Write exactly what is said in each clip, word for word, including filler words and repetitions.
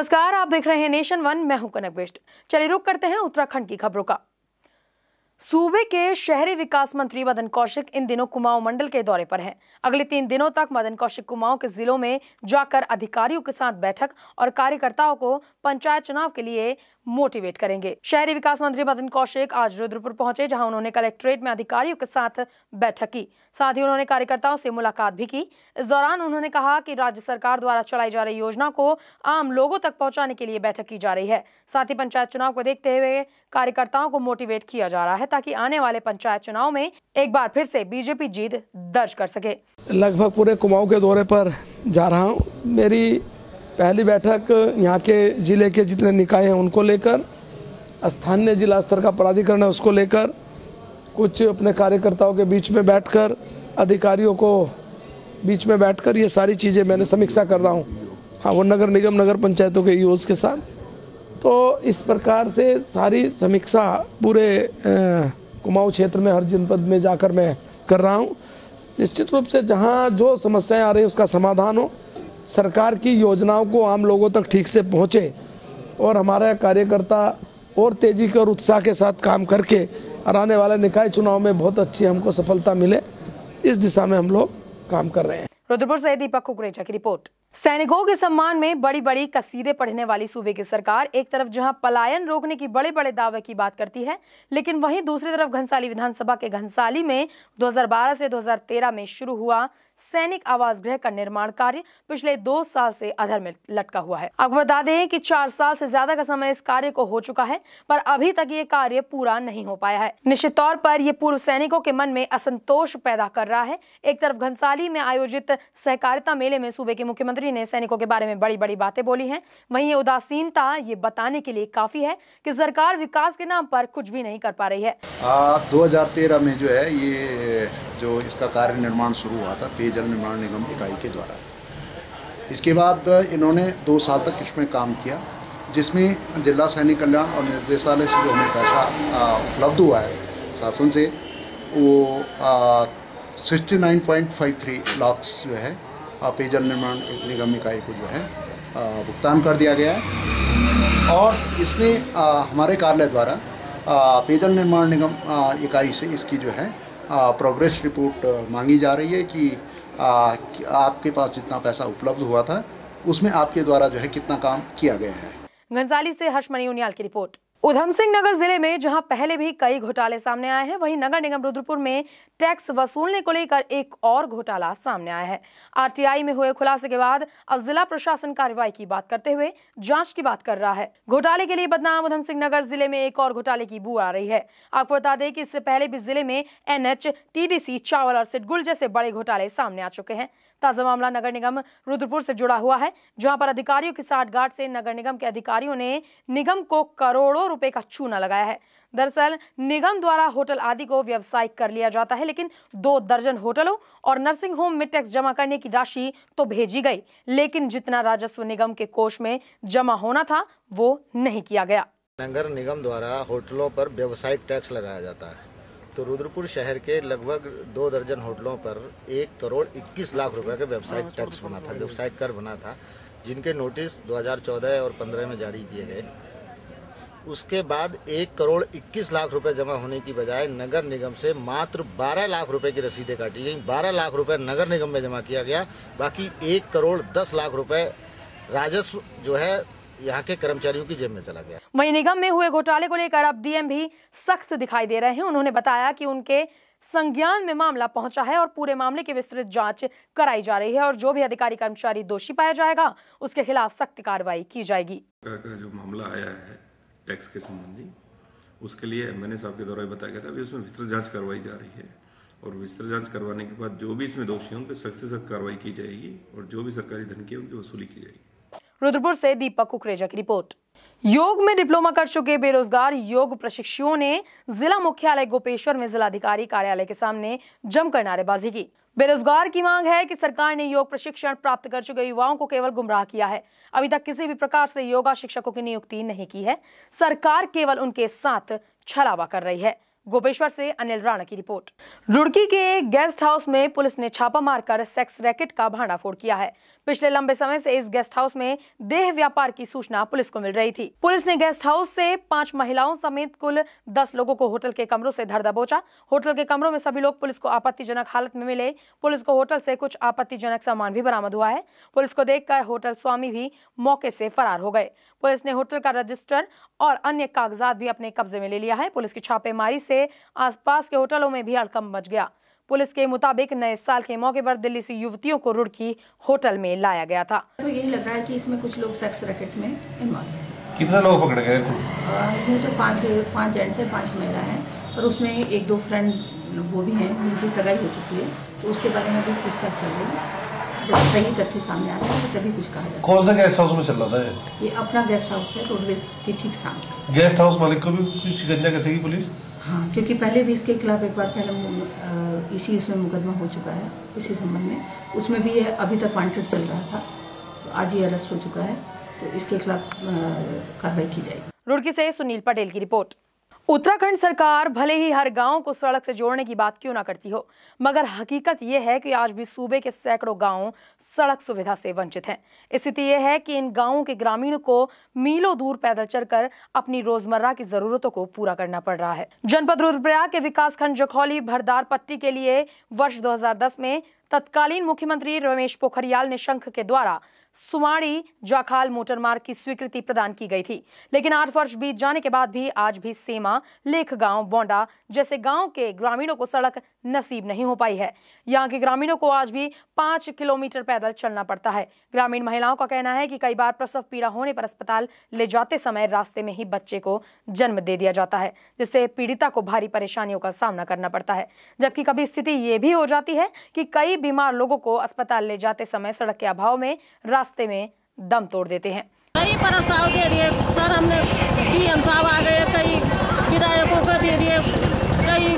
नमस्कार, आप देख रहे हैं नेशन वन। मैं हूं कनक बिष्ट। चलिए रुक करते हैं उत्तराखंड की खबरों का। सूबे के शहरी विकास मंत्री मदन कौशिक इन दिनों कुमाऊं मंडल के दौरे पर हैं। अगले तीन दिनों तक मदन कौशिक कुमाऊं के जिलों में जाकर अधिकारियों के साथ बैठक और कार्यकर्ताओं को पंचायत चुनाव के लिए मोटिवेट करेंगे। शहरी विकास मंत्री मदन कौशिक आज रुद्रपुर पहुंचे, जहां उन्होंने कलेक्ट्रेट में अधिकारियों के साथ बैठक की। साथ ही उन्होंने कार्यकर्ताओं से मुलाकात भी की। इस दौरान उन्होंने कहा कि राज्य सरकार द्वारा चलाई जा रही योजना को आम लोगों तक पहुंचाने के लिए बैठक की जा रही है। साथ ही पंचायत चुनाव को देखते हुए कार्यकर्ताओं को मोटिवेट किया जा रहा है ताकि आने वाले पंचायत चुनाव में एक बार फिर से बीजेपी जीत दर्ज कर सके। लगभग पूरे कुमाऊं के दौरे पर जा रहा हूं। मेरी पहली बैठक यहाँ के जिले के जितने निकाय हैं उनको लेकर, स्थानीय जिला स्तर का प्राधिकरण है उसको लेकर, कुछ अपने कार्यकर्ताओं के बीच में बैठकर, अधिकारियों को बीच में बैठकर ये सारी चीज़ें मैंने समीक्षा कर रहा हूँ। हाँ, वो नगर निगम नगर पंचायतों के ईओज़ के साथ। तो इस प्रकार से सारी समीक्षा पूरे कुमाऊं क्षेत्र में हर जनपद में जाकर मैं कर रहा हूँ। निश्चित रूप से जहाँ जो समस्याएं आ रही हैं उसका समाधान हो, सरकार की योजनाओं को आम लोगों तक ठीक से पहुँचे और हमारे कार्यकर्ता और तेजी के और उत्साह के साथ काम करके और आने वाले निकाय चुनाव में बहुत अच्छी हमको सफलता मिले, इस दिशा में हम लोग काम कर रहे हैं। रुद्रपुर से दीपक कुकरेजा की रिपोर्ट। सैनिकों के सम्मान में बड़ी बड़ी कसीदे पढ़ने वाली सूबे की सरकार एक तरफ जहां पलायन रोकने की बड़े बड़े दावे की बात करती है, लेकिन वहीं दूसरी तरफ घनसाली विधानसभा के घनसाली में दो हज़ार बारह से दो हज़ार तेरह में शुरू हुआ सैनिक आवास गृह का निर्माण कार्य पिछले दो साल से अधर में लटका हुआ है। आपको बता दें कि चार साल से ज्यादा का समय इस कार्य को हो चुका है, पर अभी तक ये कार्य पूरा नहीं हो पाया है। निश्चित तौर पर यह पूर्व सैनिकों के मन में असंतोष पैदा कर रहा है। एक तरफ घनसाली में आयोजित सहकारिता मेले में सूबे के मुख्यमंत्री ने सैनिकों के बारे में बड़ी बड़ी बातें बोली हैं, वहीं ये उदासीनता ये बताने के लिए काफी है कि सरकार विकास के नाम पर कुछ भी नहीं कर पा रही है। दो हजार तेरह में जो है ये जो इसका कार्य निर्माण शुरू हुआ था पेयजल निर्माण निगम इकाई के द्वारा। इसके बाद इन्होंने दो साल तक इसमें काम किया, जिसमें जिला सैनिक कल्याण और निर्देशालय से जो हमें पैसा उपलब्ध हुआ है शासन से, वो sixty nine point five three lakh जो है पेयजल निर्माण निगम इकाई को जो है भुगतान कर दिया गया है। और इसमें आ, हमारे कार्यालय द्वारा पेयजल निर्माण निगम इकाई से इसकी जो है प्रोग्रेस रिपोर्ट मांगी जा रही है कि, आ, कि आपके पास जितना पैसा उपलब्ध हुआ था उसमें आपके द्वारा जो है कितना काम किया गया है। घनसाली से हर्षमणि उनियाल की रिपोर्ट। उधम सिंह नगर जिले में जहां पहले भी कई घोटाले सामने आए हैं, वहीं नगर निगम रुद्रपुर में टैक्स वसूलने को लेकर एक और घोटाला सामने आया है। आरटीआई में हुए खुलासे के बाद अब जिला प्रशासन कार्रवाई की बात करते हुए जांच की बात कर रहा है। घोटाले के लिए बदनाम उधम सिंह नगर जिले में एक और घोटाले की बू आ रही है। आपको बता दें कि इससे पहले भी जिले में एनएच, टीडीसी, चावल और सिडगुल जैसे बड़े घोटाले सामने आ चुके हैं। ताजा मामला नगर निगम रुद्रपुर से जुड़ा हुआ है, जहां पर अधिकारियों की साठगांठ से नगर निगम के अधिकारियों ने निगम को करोड़ों रुपए का चूना लगाया है। दरअसल निगम द्वारा होटल आदि को व्यवसायिक कर लिया जाता है, लेकिन दो दर्जन होटलों और नर्सिंग होम में टैक्स जमा करने की राशि तो भेजी गई, लेकिन जितना राजस्व निगम के कोष में जमा होना था वो नहीं किया गया। नगर निगम द्वारा होटलों पर व्यवसायिक टैक्स लगाया जाता है, तो रुद्रपुर शहर के लगभग दो दर्जन होटलों पर एक करोड़ इक्कीस लाख रुपए का व्यवसायिक टैक्स बना था, व्यवसायिक कर बना था, जिनके नोटिस दो हज़ार चौदह और पंद्रह में जारी किए गए। उसके बाद एक करोड़ इक्कीस लाख रुपए जमा होने की बजाय नगर निगम से मात्र बारह लाख रुपए की रसीदें काटी गई। बारह लाख रुपए नगर निगम में जमा किया गया, बाकी एक करोड़ दस लाख रुपए राजस्व जो है यहाँ के कर्मचारियों की जेब में चला गया। वहीं निगम में हुए घोटाले को लेकर अब डीएम भी सख्त दिखाई दे रहे हैं। उन्होंने बताया कि उनके संज्ञान में मामला पहुंचा है और पूरे मामले की विस्तृत जांच कराई जा रही है और जो भी अधिकारी कर्मचारी दोषी पाया जाएगा उसके खिलाफ सख्त कार्रवाई की जाएगी। जो मामला आया है टैक्स के संबंधी, उसके लिए एमएनए साहब के द्वारा बताया गया था अभी उसमें विस्तृत जांच करवाई जा रही है और विस्तृत जांच करवाने के बाद जो भी इसमें दोषी हैं उन पर सख्त से सख्त कार्रवाई की जाएगी और जो भी सरकारी धन की उनकी वसूली की जाएगी। रुद्रपुर से दीपक कुकरेजा की रिपोर्ट। योग में डिप्लोमा कर चुके बेरोजगार योग प्रशिक्षुओं ने जिला मुख्यालय गोपेश्वर में जिलाधिकारी कार्यालय के सामने जमकर नारेबाजी की। बेरोजगार की मांग है कि सरकार ने योग प्रशिक्षण प्राप्त कर चुके युवाओं को केवल गुमराह किया है। अभी तक किसी भी प्रकार से योगा शिक्षकों की नियुक्ति नहीं की है। सरकार केवल उनके साथ छलावा कर रही है। गोपेश्वर से अनिल राणा की रिपोर्ट। रुड़की के गेस्ट हाउस में पुलिस ने छापा मारकर सेक्स रैकेट का भांडाफोड़ किया है। पिछले लंबे समय से इस गेस्ट हाउस में देह व्यापार की सूचना पुलिस को मिल रही थी। पुलिस ने गेस्ट हाउस से पांच महिलाओं समेत कुल दस लोगों को होटल के कमरों से धर दबोचा। होटल के कमरों में सभी लोग पुलिस को आपत्तिजनक हालत में मिले। पुलिस को होटल से कुछ आपत्तिजनक सामान भी बरामद हुआ है। पुलिस को देखकर होटल स्वामी भी मौके से फरार हो गए। पुलिस ने होटल का रजिस्टर और अन्य कागजात भी अपने कब्जे में ले लिया है। पुलिस की छापेमारी से आसपास के होटलों में भी हड़कंप मच गया। पुलिस के मुताबिक नए साल के मौके पर दिल्ली से युवतियों को रुड़की होटल में लाया गया था। तो यही लग रहा है कि इसमें कुछ लोग सेक्स रैकेट में इन्वॉल्व हैं। कितने लोग पकड़े गए? यूँ तो पांच पांच जेंट्स हैं, पांच महिला हैं, और उसमें एक दो फ्रेंड वो भी हैं जिनकी सगाई हो चुकी है। तो उसके बारे में भी पूछताछ चल रही है। जब सही तथ्य सामने आ रहे हैं तभी कुछ कहा जाए। कौन सा गेस्ट हाउस में चल रहा था? ये अपना गेस्ट हाउस है, रोडवेज के ठीक सामने। गेस्ट हाउस मालिक को भी कुछ शिकंजा कसेगी पुलिस? हाँ, क्योंकि पहले भी इसके खिलाफ एक बार पहले इसी उसमें मुकदमा हो चुका है इसी संबंध में। उसमें भी ये अभी तक वांटेड चल रहा था, तो आज ये अरेस्ट हो चुका है, तो इसके खिलाफ कार्रवाई की जाएगी। रुड़की से सुनील पटेल की रिपोर्ट। उत्तराखंड सरकार भले ही हर गांव को सड़क से जोड़ने की बात क्यों ना करती हो, मगर हकीकत यह है कि आज भी सूबे के सैकड़ों गांव सड़क सुविधा से वंचित हैं। स्थिति यह है कि इन गांवों के ग्रामीणों को मीलों दूर पैदल चलकर अपनी रोजमर्रा की जरूरतों को पूरा करना पड़ रहा है। जनपद रुद्रप्रयाग के विकासखंड जखौली भरदार पट्टी के लिए वर्ष दो हजार दस में तत्कालीन मुख्यमंत्री रमेश पोखरियाल निशंक के द्वारा सुमाड़ी जाखाल मोटर मार्ग की स्वीकृति प्रदान की गई थी। लेकिन आठ वर्ष बीत जाने के बाद भी आज भी सेमा, लेखगांव, बोंडा जैसे गांव के ग्रामीणों को सड़क नसीब नहीं हो पाई है। यहां के ग्रामीणों को आज भी पांच किलोमीटर पैदल चलना पड़ता है। ग्रामीण महिलाओं का कहना है कि कई बार प्रसव पीड़ा होने पर अस्पताल ले जाते समय रास्ते में ही बच्चे को जन्म दे दिया जाता है, जिससे पीड़िता को भारी परेशानियों का सामना करना पड़ता है। जबकि कभी स्थिति ये भी हो जाती है कि कई बीमार लोगों को अस्पताल ले जाते समय सड़क के अभाव में रास्ते में दम तोड़ देते हैं। कई प्रस्ताव दे दिए सर, हमने डीएम साहब आ गए, कई विधायकों को दे दिए, कई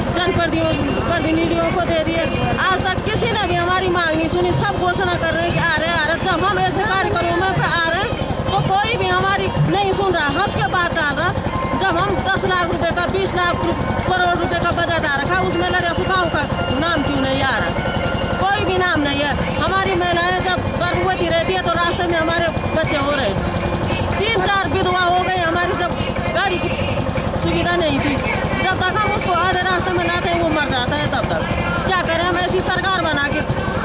जनप्रतिनिधियों को दे दिए। आज तक किसी ने भी हमारी मांग नहीं सुनी। सब घोषणा कर रहे हैं कि आ रहे आ रहे। जब हम ऐसे कार्यक्रमों पे आ रहे हैं तो कोई भी हमारी नहीं सुन रहा, हंस के बात डाल रहा। जब हम दस लाख रुपए का, बीस लाख करोड़ रुपए का बजट आ रखा, उसमें लड़े सुखाओं का नाम क्यों नहीं आ रहा? कोई भी नाम नहीं है। हमारी महिलाएं जब गर्भवती रहती है तो रास्ते में हमारे बच्चे हो रहे हैं। तीन चार विधवा हो गई हमारी, जब गाड़ी की सुविधा नहीं थी। जब तक हम उसको आधे रास्ते में लाते हैं वो मर जाता है, तब तक क्या करें? हम ऐसी सरकार बना के।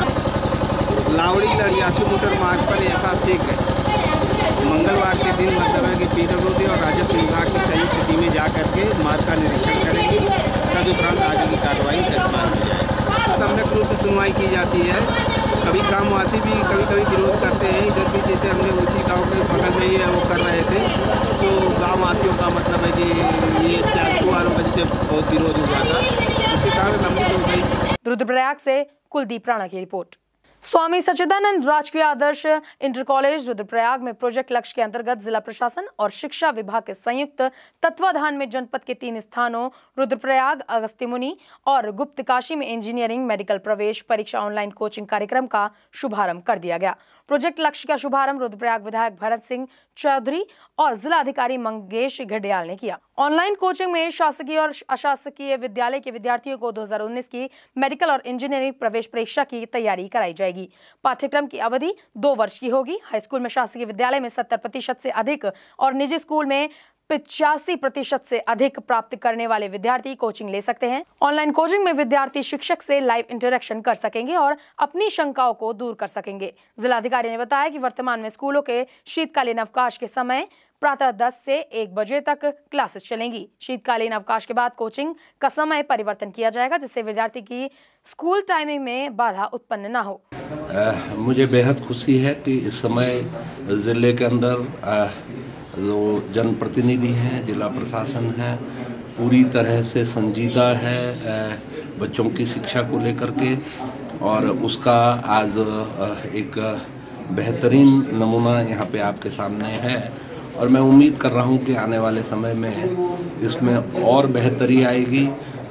लावड़ी लड़ियासू मोटर मार्ग पर यथाशीघ्र मंगलवार के दिन मतलब है कि पीडब्ल्यूडी और राजस्व विभाग की संयुक्त टीमें जा करके मार्ग का निरीक्षण करेंगी। तदुपरांत आगे की कार्रवाई तत्काल की जाएगी। सम्यक रूप से सुनवाई की जाती है। कभी ग्रामवासी भी कभी कभी विरोध करते हैं। इधर भी जैसे हमने उसी गांव के बगल में ही वो कर रहे थे, तो गांववासियों का मतलब है कि ये सियासू वालों का जिसे बहुत विरोध हुआ था, उसी कारण लंबित हो गई। रुद्रप्रयाग से कुलदीप राणा की रिपोर्ट। स्वामी सच्चिदानंद राजकीय आदर्श इंटर कॉलेज रुद्रप्रयाग में प्रोजेक्ट लक्ष्य के अंतर्गत जिला प्रशासन और शिक्षा विभाग के संयुक्त तत्वाधान में जनपद के तीन स्थानों रुद्रप्रयाग, अगस्त्यमुनि और गुप्तकाशी में इंजीनियरिंग मेडिकल प्रवेश परीक्षा ऑनलाइन कोचिंग कार्यक्रम का शुभारंभ कर दिया गया। प्रोजेक्ट लक्ष्य का शुभारंभ रुद्रप्रयाग विधायक भरत सिंह चौधरी और जिला अधिकारी मंगेश घड़ियाल ने किया। ऑनलाइन कोचिंग में शासकीय और अशासकीय विद्यालय के विद्यार्थियों को दो हज़ार उन्नीस की मेडिकल और इंजीनियरिंग प्रवेश परीक्षा की तैयारी कराई जाएगी। पाठ्यक्रम की अवधि दो वर्ष की होगी। हाई स्कूल में शासकीय विद्यालय में सत्तर प्रतिशत से अधिक और निजी स्कूल में पिचासी प्रतिशत से अधिक प्राप्त करने वाले विद्यार्थी कोचिंग ले सकते हैं। ऑनलाइन कोचिंग में विद्यार्थी शिक्षक से लाइव इंटरेक्शन कर सकेंगे और अपनी शंकाओं को दूर कर सकेंगे। जिलाधिकारी ने बताया कि वर्तमान में स्कूलों के शीतकालीन अवकाश के समय प्रातः दस से एक बजे तक क्लासेस चलेंगी। शीतकालीन अवकाश के बाद कोचिंग का समय परिवर्तन किया जाएगा, जिससे विद्यार्थी की स्कूल टाइमिंग में बाधा उत्पन्न न हो। आ, मुझे बेहद खुशी है कि इस समय जिले के अंदर आ, जो जनप्रतिनिधि हैं, जिला प्रशासन है, पूरी तरह से संजीदा है बच्चों की शिक्षा को लेकर के, और उसका आज एक बेहतरीन नमूना यहाँ पे आपके सामने है। और मैं उम्मीद कर रहा हूँ कि आने वाले समय में इसमें और बेहतरी आएगी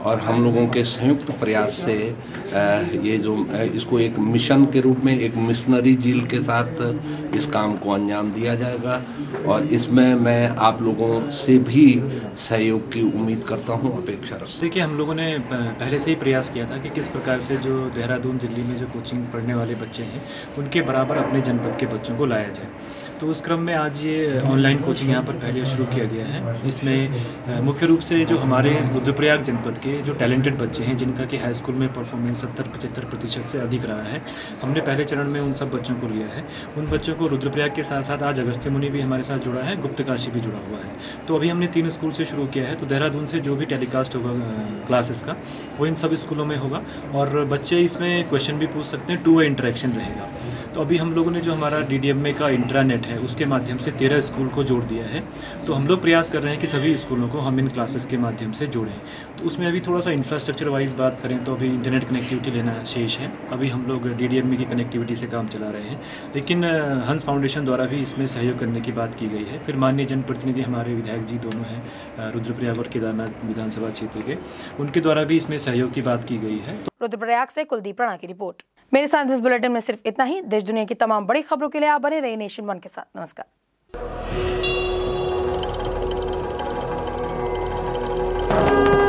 और हम लोगों के संयुक्त प्रयास से ये जो इसको एक मिशन के रूप में, एक मिशनरी झील के साथ इस काम को अंजाम दिया जाएगा। और इसमें मैं आप लोगों से भी सहयोग की उम्मीद करता हूं, अपेक्षा रखता हूं। देखिए, हम लोगों ने पहले से ही प्रयास किया था कि किस प्रकार से जो देहरादून, दिल्ली में जो कोचिंग पढ़ने वाले बच्चे हैं उनके बराबर अपने जनपद के बच्चों को लाया जाए। तो उस क्रम में आज ये ऑनलाइन कोचिंग यहाँ पर पहले शुरू किया गया है। इसमें मुख्य रूप से जो हमारे रुद्रप्रयाग जनपद के जो टैलेंटेड बच्चे हैं, जिनका कि हाई स्कूल में परफॉर्मेंस सत्तर पचहत्तर प्रतिशत से अधिक रहा है, हमने पहले चरण में उन सब बच्चों को लिया है। उन बच्चों को रुद्रप्रयाग के साथ साथ आज अगस्त्य मुनि भी हमारे साथ जुड़ा है, गुप्तकाशी भी जुड़ा हुआ है। तो अभी हमने तीन स्कूल से शुरू किया है। तो देहरादून से जो भी टेलीकास्ट होगा क्लासेस का, वो इन सब स्कूलों में होगा और बच्चे इसमें क्वेश्चन भी पूछ सकते हैं, टू वे इंटरेक्शन रहेगा। तो अभी हम लोगों ने जो हमारा डी डी एम ए का इंट्रानेट है, उसके माध्यम से तेरह स्कूल को जोड़ दिया है। तो हम लोग प्रयास कर रहे हैं कि सभी स्कूलों को हम इन क्लासेस के माध्यम से जोड़ें। तो उसमें अभी थोड़ा सा इंफ्रास्ट्रक्चर वाइज बात करें तो अभी इंटरनेट कनेक्टिविटी लेना शेष है। अभी हम लोग डी डी एम ए की कनेक्टिविटी से काम चला रहे हैं, लेकिन हंस फाउंडेशन द्वारा भी इसमें सहयोग करने की बात की गई है। फिर माननीय जनप्रतिनिधि हमारे विधायक जी दोनों हैं रुद्रप्रयाग और केदारनाथ विधानसभा क्षेत्र के, उनके द्वारा भी इसमें सहयोग की बात की गई है। रुद्रप्रयाग से कुलदीप राणा की रिपोर्ट। मेरे साथ इस बुलेटिन में सिर्फ इतना ही। देश दुनिया की तमाम बड़ी खबरों के लिए आप बने रहिए नेशन वन के साथ। नमस्कार।